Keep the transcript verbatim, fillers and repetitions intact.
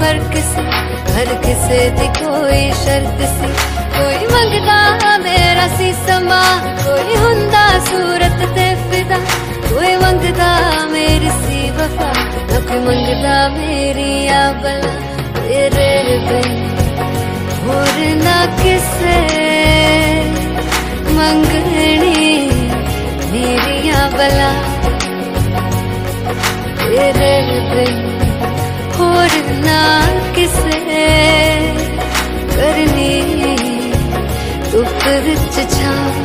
हर किसी हर किसी दी कोई शर्त सी, कोई मंगदा मेरा सी समा, कोई हुंदा सूरत ते फिदा, कोई मंगदा मेरी सी वफा, ना कोई मंगदा मेरी आ बला। तेरे बिन होर ना किसे मंगनी मेरिया बला, तेरे बिन होर ना किसे करनी धुप विच छां।